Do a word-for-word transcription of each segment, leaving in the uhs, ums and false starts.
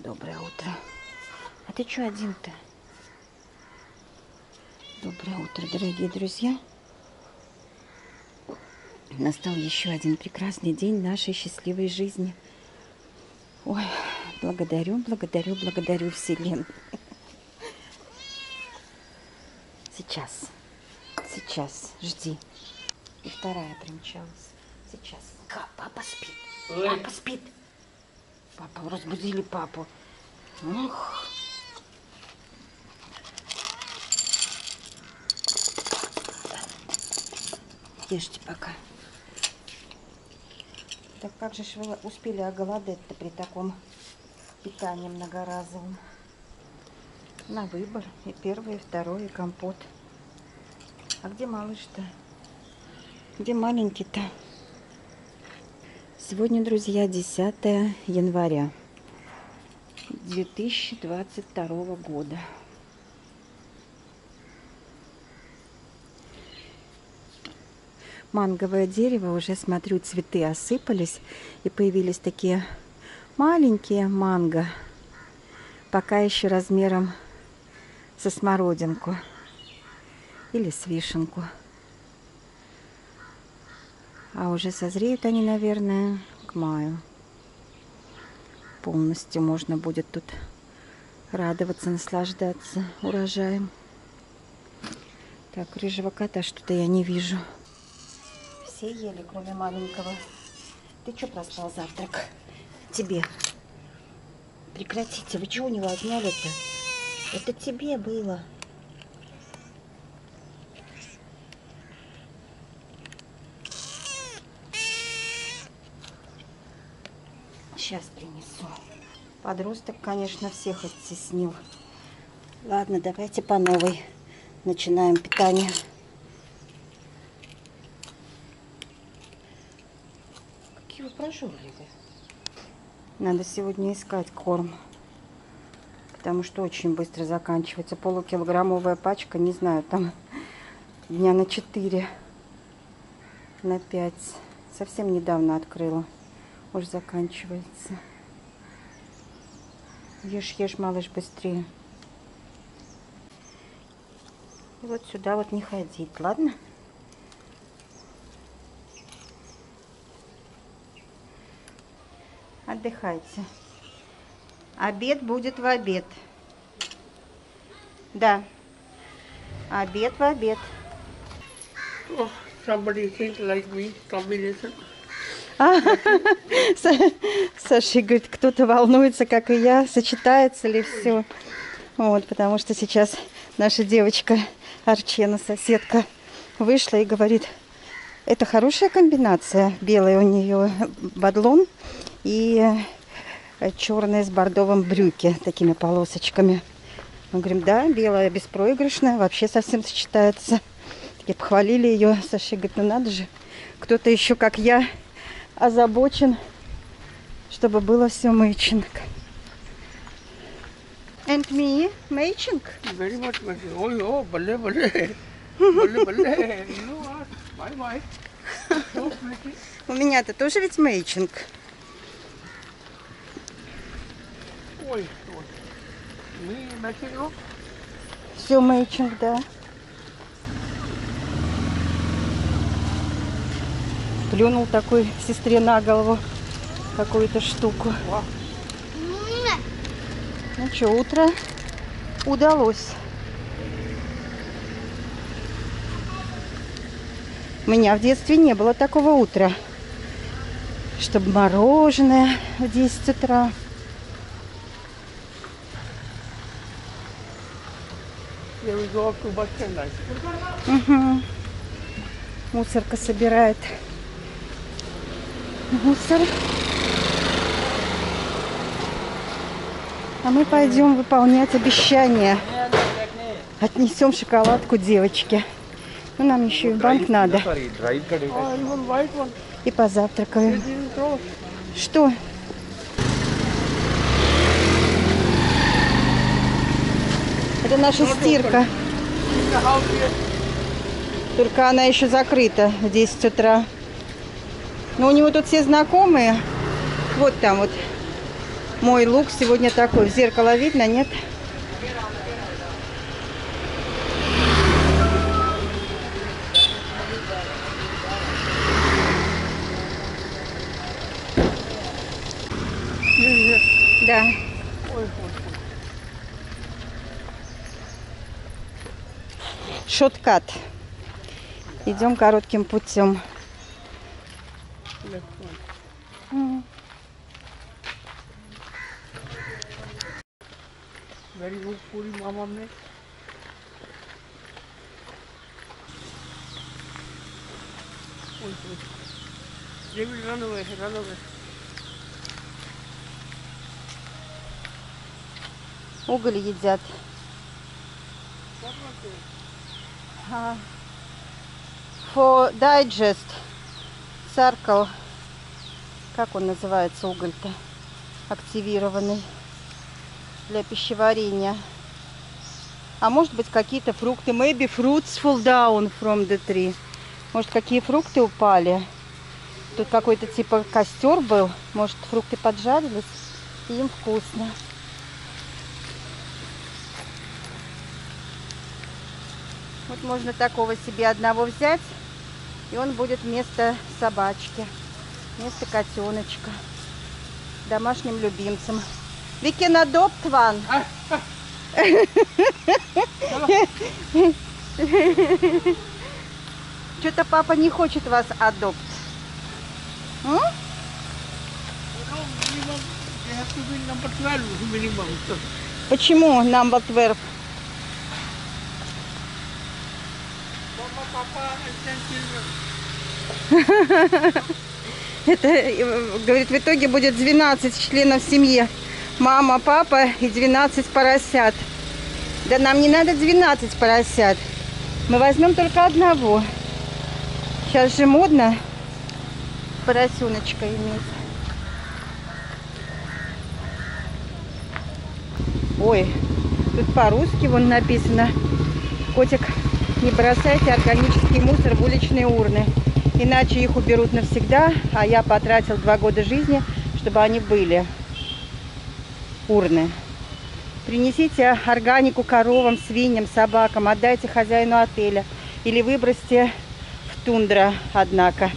Доброе утро. А ты что один-то? Доброе утро, дорогие друзья. Настал еще один прекрасный день нашей счастливой жизни. Ой, благодарю, благодарю, благодарю Вселенную. Сейчас, сейчас, жди. И вторая примчалась. Сейчас. Папа спит. Папа спит. Папа, разбудили папу. Ух. Ешьте пока. Так как же ж вы успели оголодать-то при таком питании многоразовом? На выбор. И первое, и второе, и компот. А где малыш-то? Где маленький-то? Сегодня, друзья, десятое января две тысячи двадцать второго года. Манговое дерево, уже смотрю, цветы осыпались и появились такие маленькие манго, пока еще размером со смородинку или с вишенку. А уже созреют они, наверное, к маю. Полностью можно будет тут радоваться, наслаждаться урожаем. Так, рыжего кота что-то я не вижу. Все ели, кроме маленького. Ты что проспал завтрак? Тебе. Прекратите. Вы что у него отняли-то? Это тебе было. Сейчас принесу. Подросток, конечно, всех оттеснил. Ладно, давайте по новой начинаем питание. Какие вы прожорливые. Надо сегодня искать корм, потому что очень быстро заканчивается. Полукилограммовая пачка, не знаю, там дня на четыре, на пять. Совсем недавно открыла. Уж заканчивается. Ешь, ешь, малыш, быстрее. И вот сюда вот не ходить, ладно? Отдыхайте. Обед будет в обед. Да. Обед в обед. Oh, somebody think like me, combination. А, Саша говорит, кто-то волнуется, как и я, сочетается ли все. Вот, потому что сейчас наша девочка Арчена, соседка, вышла и говорит, это хорошая комбинация. Белый у нее бадлон и черные с бордовым брюки, такими полосочками. Мы говорим, да, белая беспроигрышная, вообще совсем сочетается. И похвалили ее. Саша говорит, ну надо же, кто-то еще, как я, озабочен, чтобы было все мэйчинг. And me, мэйчинг? Very much matching. Oh, oh, balle, balle. Balle, balle. You know what? Bye, bye. So pretty. У меня-то тоже ведь мэйчинг. Ой, ой. Me matching, no? Все мэйчинг, да. Плюнул такой сестре на голову какую-то штуку. Ну что, утро удалось. У меня в детстве не было такого утра, чтобы мороженое в десять утра. Here we go up to bus stand, right? Угу. Мусорка собирает мусор. А мы пойдем выполнять обещание. Отнесем шоколадку девочке. Ну, нам еще и в банк надо. Oh, even white one. И позавтракаем. It didn't close. Что? Это наша стирка. The house here. Только она еще закрыта в десять утра. Но у него тут все знакомые. Вот там вот. Мой лук сегодня такой. В зеркало видно, нет? Да. Шоткат. Идем коротким путем. Very good puri mama ne. They will run away, run away. Уголь едят. Uh, for digest circle. Как он называется, уголь-то? Активированный для пищеварения. А может быть какие-то фрукты. Maybe fruits fall down from the tree. Может, какие фрукты упали? Тут какой-то типа костер был. Может, фрукты поджарились, и им вкусно. Вот можно такого себе одного взять, и он будет вместо собачки, вместо котеночка, домашним любимцем. We can adopt one. Что-то папа не хочет вас адопт. Почему number twelve? Это, говорит, в итоге будет двенадцать членов семьи. Мама, папа и двенадцать поросят. Да нам не надо двенадцать поросят. Мы возьмем только одного. Сейчас же модно поросеночка иметь. Ой, тут по-русски вон написано. Котик, не бросайте органический мусор в уличные урны, иначе их уберут навсегда, а я потратил два года жизни, чтобы они были. Урны. Принесите органику коровам, свиньям, собакам, отдайте хозяину отеля или выбросьте в тундра, однако.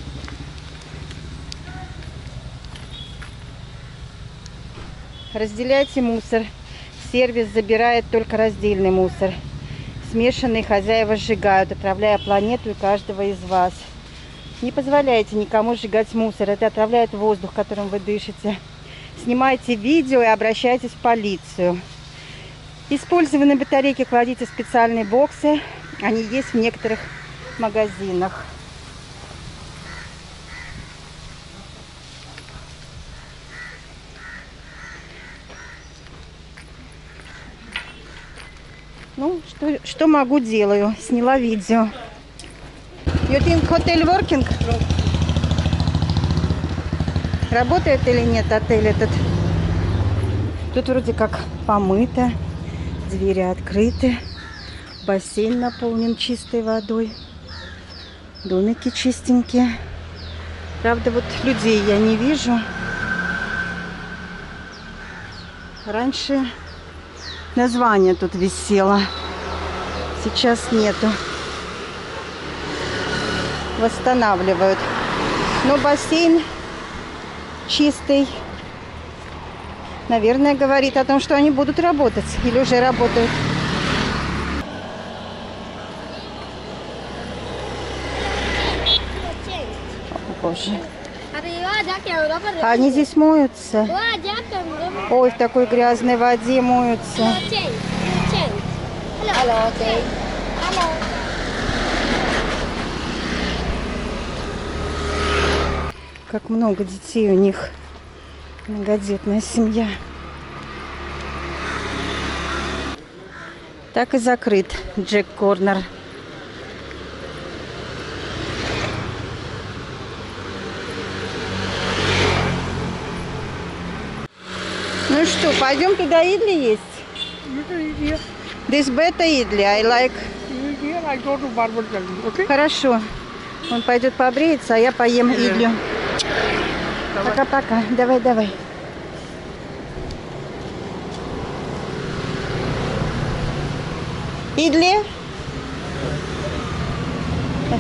Разделяйте мусор. Сервис забирает только раздельный мусор. Смешанные хозяева сжигают, отравляя планету и каждого из вас. Не позволяйте никому сжигать мусор. Это отравляет воздух, которым вы дышите. Снимайте видео и обращайтесь в полицию. Использованные батарейки кладите в специальные боксы. Они есть в некоторых магазинах. Ну, что, что могу, делаю. Сняла видео. You think hotel working? Работает или нет отель этот? Тут вроде как помыто. Двери открыты. Бассейн наполнен чистой водой. Домики чистенькие. Правда, вот людей я не вижу. Раньше название тут висело. Сейчас нету. Восстанавливают. Но бассейн чистый. Наверное, говорит о том, что они будут работать. Или уже работают. О, Боже. А они здесь моются. Ой, в такой грязной воде моются. Как много детей у них. Многодетная семья. Так и закрыт Джек Корнер. Ну что, пойдем туда, идли есть? This better идли, I like. Okay? Хорошо. Он пойдет побреется, а я поем идли. Пока-пока. Давай, давай. Идли? Так.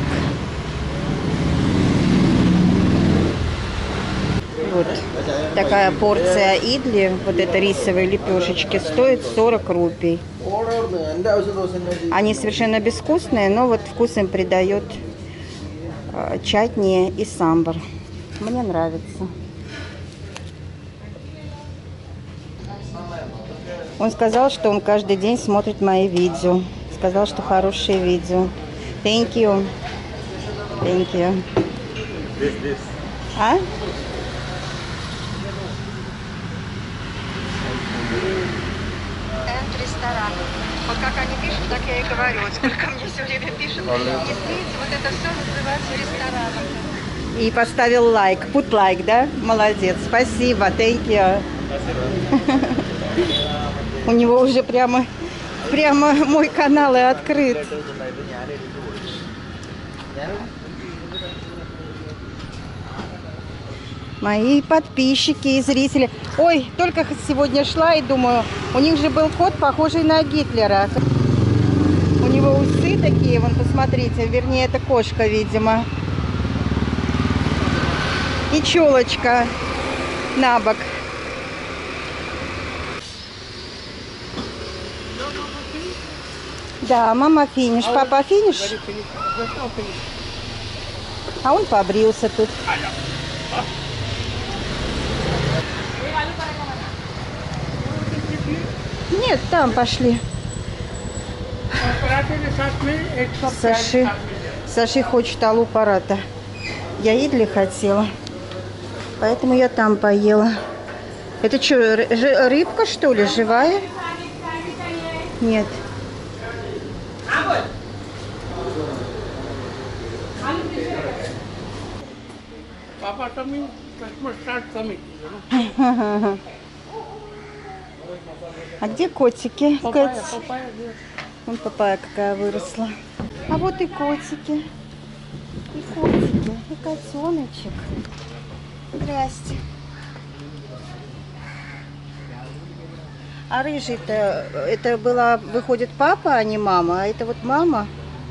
Вот такая порция идли, вот это рисовые лепешечки, стоит сорок рупий. Они совершенно безвкусные, но вот вкус им придает э, чатни и самбар. Мне нравится. Он сказал, что он каждый день смотрит мои видео. Сказал, что хорошие видео. Thank you. Thank you. This, this. А? Энд ресторан. Вот как они пишут, так я и говорю. Вот сколько мне все время пишут. Действительно, вот это все называется рестораном. И поставил лайк. Put лайк, да? Молодец. Спасибо. Thank you. У него уже прямо, прямо мой канал и открыт. Мои подписчики и зрители. Ой, только сегодня шла и думаю, у них же был кот, похожий на Гитлера. У него усы такие, вон, посмотрите, вернее, это кошка, видимо. И челочка на бок. Да, мама финиш, папа финиш. А он побрился тут. Нет, там пошли. Саши, Саши хочет алу парата. Я идли хотела, поэтому я там поела. Это что, рыбка, что ли, живая? Нет. Papa coming, Christmas start coming. You know? А где котики? Папайя, Кэт? папайя, Вон папайя какая выросла. А вот и котики. И котики. И котеночек. Здрасте. А рыжий-то, это была, выходит, папа, а не мама? А это вот мама?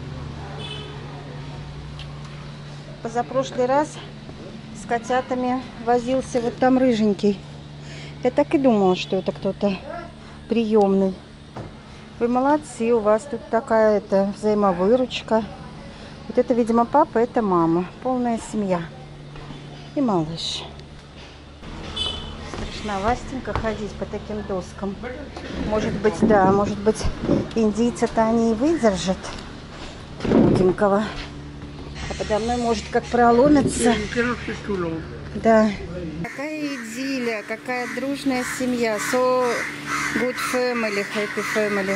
Позапрошлый раз с котятами возился вот там рыженький. Я так и думала, что это кто-то приемный. Вы молодцы, у вас тут такая это взаимовыручка. Вот это, видимо, папа, это мама. Полная семья. И малыш. Страшновастенько ходить по таким доскам. Может быть, да, может быть, индийцы-то они и выдержат худенького. А подо мной может как проломиться. Да. Какая идиллия, какая дружная семья. So good family, happy family.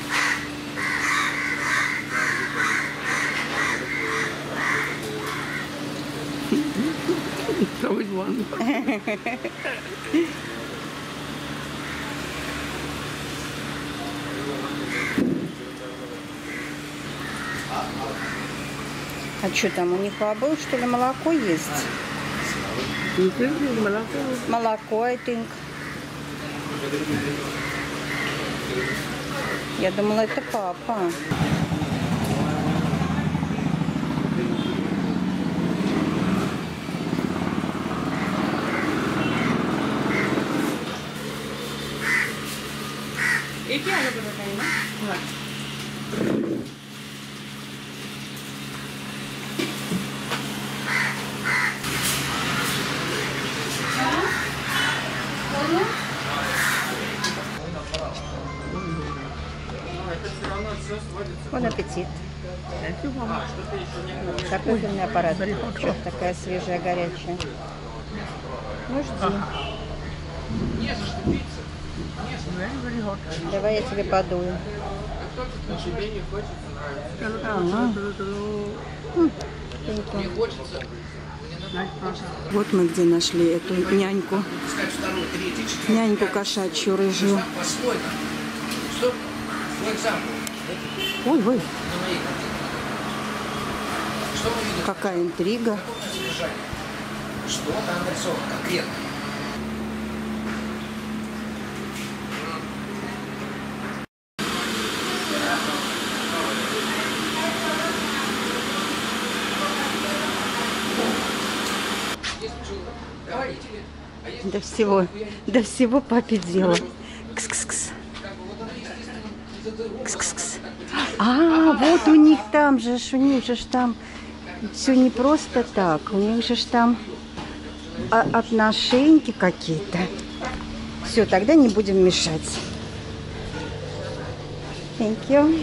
А что там, у них у обоих, что ли, молоко есть? Молоко, I think. Я думала, это папа. Бон аппетит. Картофельный аппарат. Что такая свежая, горячая. Ну, жди. Давай я тебе подую. Ага. Вот мы где нашли эту няньку. Няньку кошачью рыжую. Ой, ой. Какая интрига. Что там нарисовано конкретно? до всего, до всего папе дело. Кс-кс-кс. Кс-кс-кс. А, вот у них там же, у них же там все не просто так. У них же там отношеньки какие-то. Все, тогда не будем мешать. Thank you.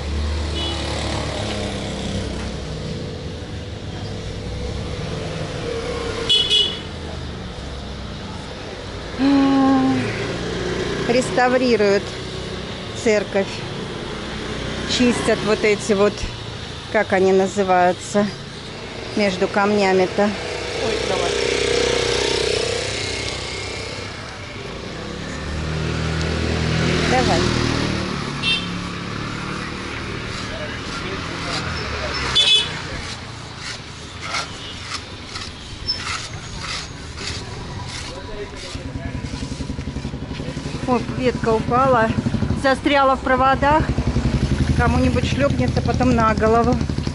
Реставрируют церковь. Чистят вот эти вот, как они называются, между камнями-то. Ой, давай. Давай. Ой, ветка упала, застряла в проводах. Кому-нибудь шлепнется потом на голову.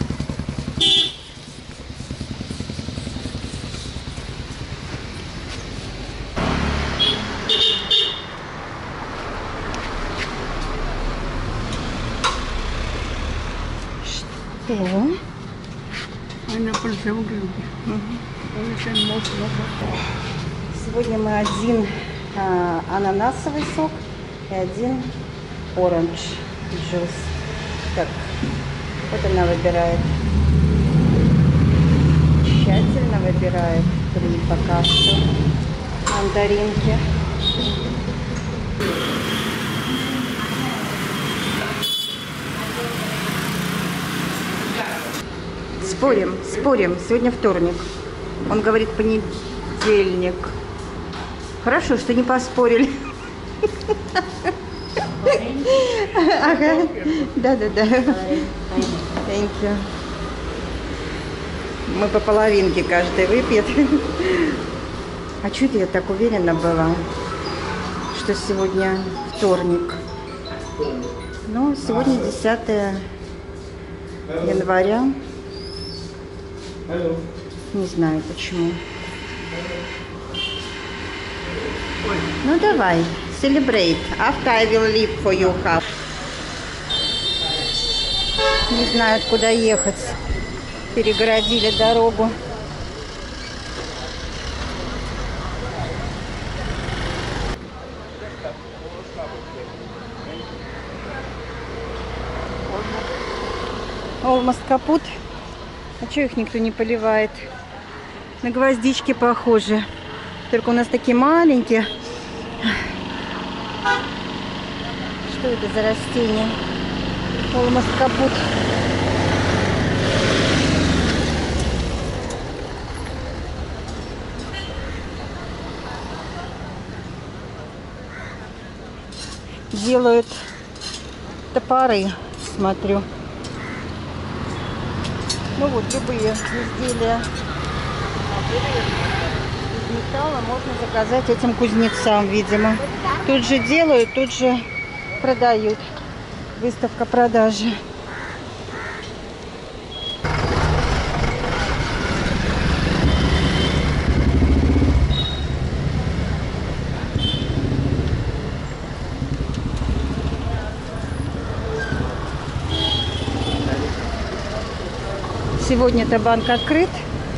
Что? Pineapple seventy rupees. Only ten more, no more. Сегодня мы один а, ананасовый сок и один оранж джус. Так, вот она выбирает. Тщательно выбирает три пока что мандаринки. Спорим, спорим. Сегодня вторник. Он говорит понедельник. Хорошо, что не поспорили. Ага. Да-да-да. Thank you. Мы по половинке каждый выпьет. А чё это я так уверена была, что сегодня вторник? Ну, сегодня десятое января. Не знаю почему. Ну давай, celebrate. After I will leave for you half. Не знают, куда ехать. Перегородили дорогу. Almost капут. А чё их никто не поливает? На гвоздички похожи. Только у нас такие маленькие. Что это за растение? Almost капут. Делают топоры, смотрю. Ну вот, любые изделия из металла можно заказать этим кузнецам, видимо. Тут же делают, тут же продают. Выставка продажи. Сегодня-то банк открыт.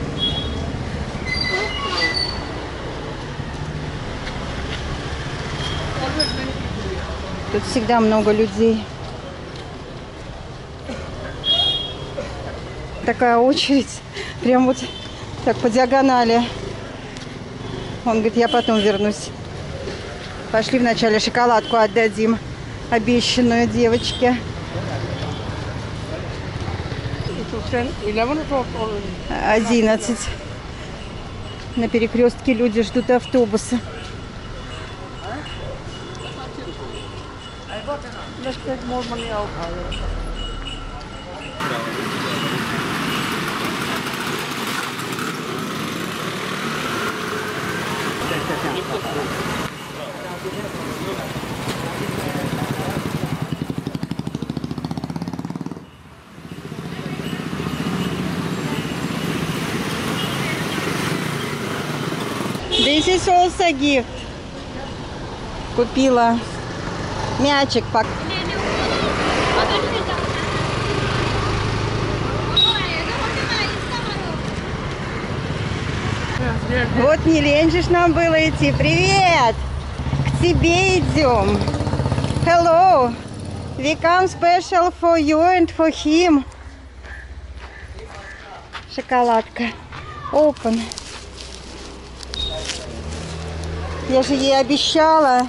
Тут всегда много людей. Такая очередь. Прям вот так по диагонали. Он говорит, я потом вернусь. Пошли вначале шоколадку отдадим. Обещанную девочке. Одиннадцать. На перекрестке люди ждут автобуса. This is also gift. Купила мячик. Вот не лень же нам было идти. Привет! К тебе идем. Hello. We come special for you and for him. Шоколадка. Open. Я же ей обещала.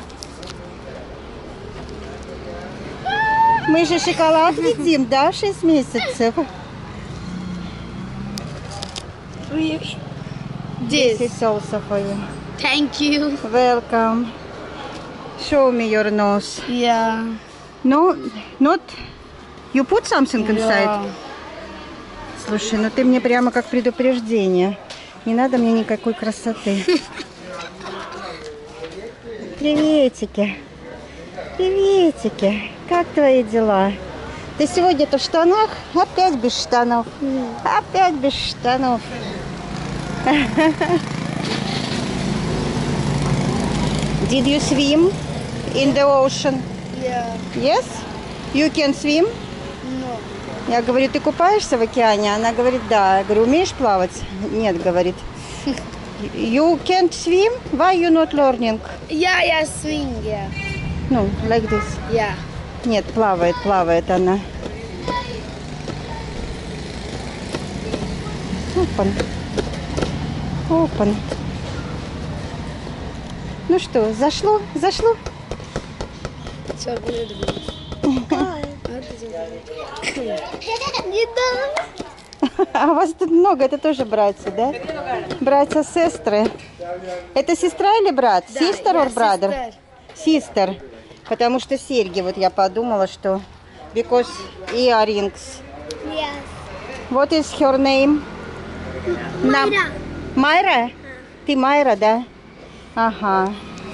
Мы же шоколад едим, да, шесть месяцев? This is also for you. Thank you. Welcome. Show me your nose. Yeah. No, not... You put something inside? Yeah. Слушай, ну ты мне прямо как предупреждение. Не надо мне никакой красоты. Приветики. Приветики. Как твои дела? Ты сегодня-то в штанах? Опять без штанов. Опять без штанов. Did you swim in the ocean? Yeah. Yes? You can swim? No. Я говорю, ты купаешься в океане? Она говорит, да. Я говорю, умеешь плавать? Нет, говорит. You can't swim? Why you not learning? Yeah, yeah, swing, yeah. Ну, like this. Yeah. Нет, плавает, плавает она. Опан. Опан. Ну что, зашло? Зашло? Chocolate. А у вас тут много, это тоже братья, да? Братья, сестры. Это сестра или брат? Sister or brother? Sister. Потому что серьги, вот я подумала, что... Because earrings. Yes. What is her name? Myra. Майра? Ты Майра, да? Ага.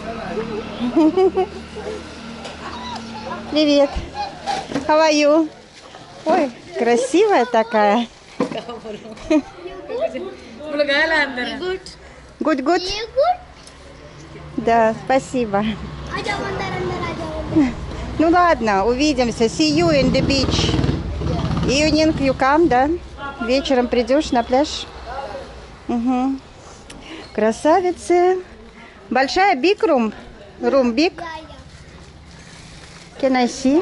Привет. How are you? Ой, красивая такая. Good. Good, good? You good? Да, спасибо. Aaja andar andar aaja. Ну ладно, увидимся. See you in the beach. Evening you come, да? Вечером придешь на пляж? Угу. Красавицы. Большая big room? Room big? Can I see?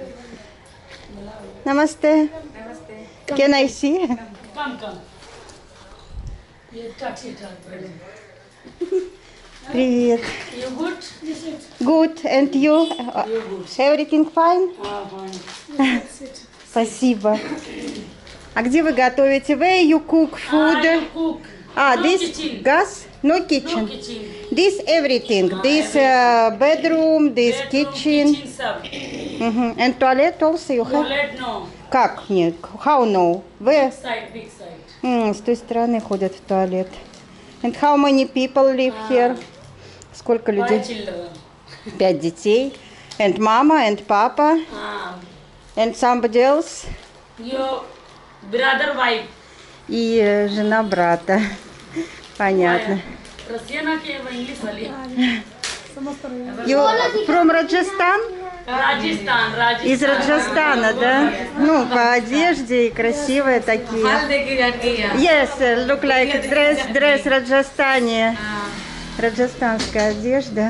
Namaste. Can I see? Come, come. You touch it already. Привет. You good? Good. And you? Everything fine? Ah, fine. Спасибо. А где вы готовите? Where you cook food? I cook. Ah, No this kitchen. gas? No No kitchen. kitchen. This everything. This uh, bedroom, this Bedroom, kitchen. kitchen sub. Мгм. And toilet also you have? Toilet, no. Как? Нет. How no? Where? Big side, big side. М, с той стороны ходят в туалет. And how many people live here? Сколько Five людей? children. Пять детей. And mama and papa Ah, and somebody else. your brother, wife. И э, жена брата. Понятно. Russian के वो English वाली. You from Rajasthan? Rajasthan, Rajasthan. Из Раджастана, да? Ну, по одежде и красивые такие. हाल देके जाके यहाँ. Yes, look like dress, dress Раджастане. Раджастанская одежда.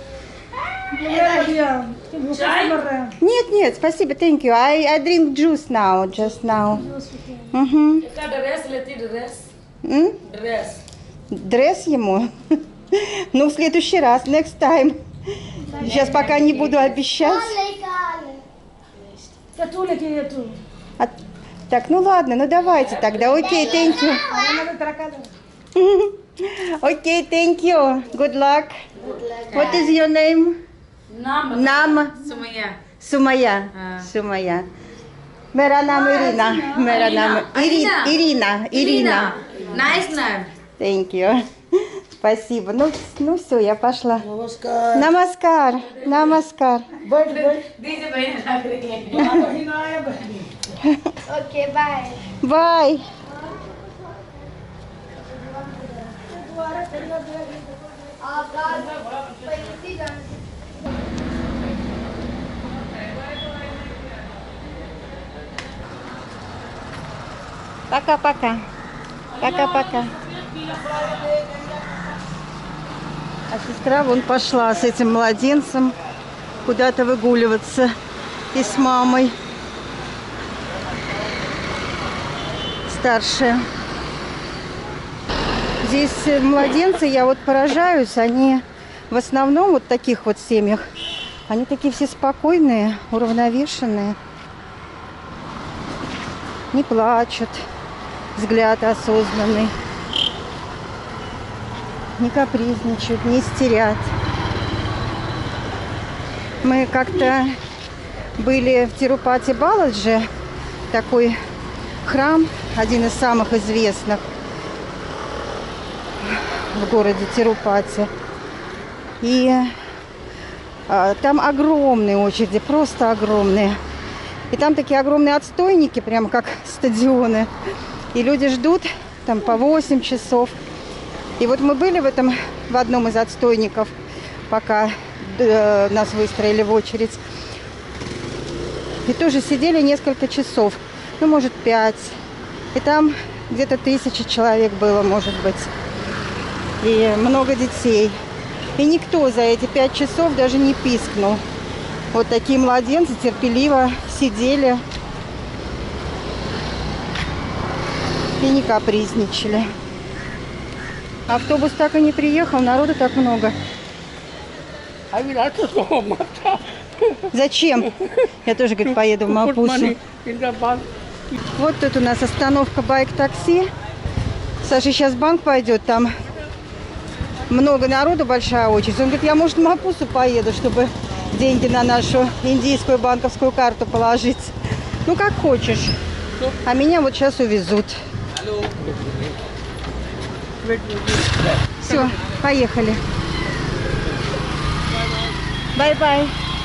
Chai? Нет, нет, спасибо, thank you. I, I drink juice now, just now. Угу. इसका dress लेती dress. М? Dress. Дресс ему? Ну, в следующий раз, next time. Сейчас пока не буду обещать. А- так, ну ладно, ну давайте тогда. Окей, thank you. Окей, thank you. Good luck. What is your name? नाम Нам सुमैया. Сумая. Сумая. मेरा नाम इरीना. मेरा नाम Ири- Ирина. Ирина. Nice name. Thank you. Спасибо. Ну, ну все, я пошла. Намаскар. Намаскар. दीजिए बहन लग रही है. Okay, bye. Bye. Пока-пока. Пока-пока. А сестра вон пошла с этим младенцем куда-то выгуливаться и с мамой. Старшая. Здесь младенцы, я вот поражаюсь, они в основном вот в таких вот семьях, они такие все спокойные, уравновешенные. Не плачут, взгляд осознанный. Не капризничают, не истерят. Мы как-то были в Тирупати Баладжи, такой храм, один из самых известных в городе Тирупати. И а, там огромные очереди, просто огромные. И там такие огромные отстойники, прямо как стадионы. И люди ждут там по восемь часов. И вот мы были в этом, в одном из отстойников, пока э, нас выстроили в очередь. И тоже сидели несколько часов, ну, может, пять. И там где-то тысяча человек было, может быть. И много детей. И никто за эти пять часов даже не пискнул. Вот такие младенцы терпеливо сидели и не капризничали. Автобус так и не приехал, народу так много. I will also go Mata. Зачем? Я тоже, говорит, поеду в Put Мапусу. money in the bank. Вот тут у нас остановка байк-такси. Саша сейчас в банк пойдет, там много народу, большая очередь. Он говорит, я, может, в Мапусу поеду, чтобы деньги на нашу индийскую банковскую карту положить. Ну, как хочешь. А меня вот сейчас увезут. Все, поехали. Бай-бай.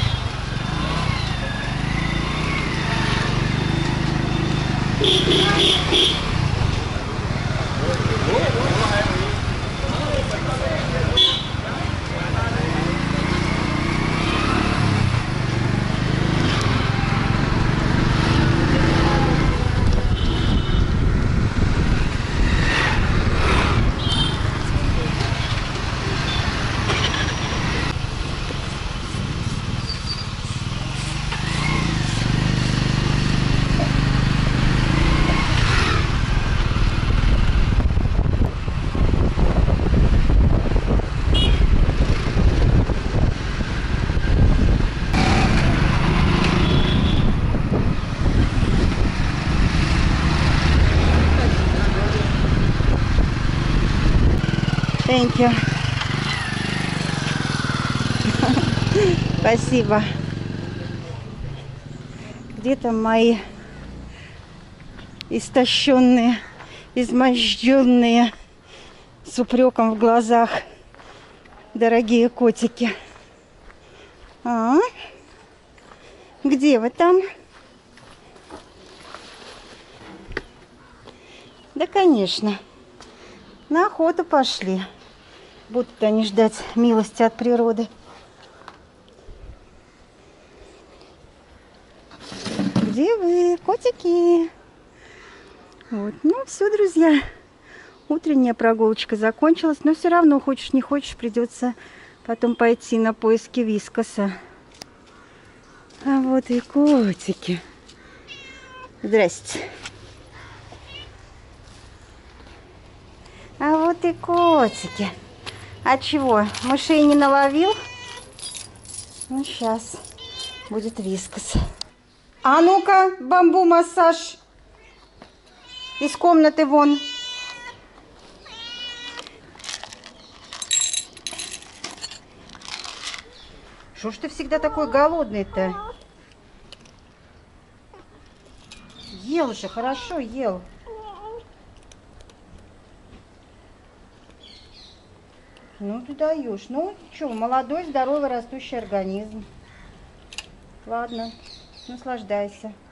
Thank you. Спасибо. Где там мои истощенные, изможденные, с упреком в глазах дорогие котики? А? Где вы там? Да, конечно. На охоту пошли. Будут они ждать милости от природы. Где вы, котики? Вот. Ну, все, друзья. Утренняя прогулочка закончилась. Но все равно, хочешь не хочешь, придется потом пойти на поиски Вискаса. А вот и котики. Здрасте. А вот и котики. А чего? Мышей не наловил? Ну, сейчас будет Вискас. А ну-ка, бамбу-массаж. Из комнаты вон. Что ж ты всегда такой голодный-то? Ел же, хорошо ел. Ну, ты даешь. Ну, что, молодой, здоровый, растущий организм. Ладно, наслаждайся.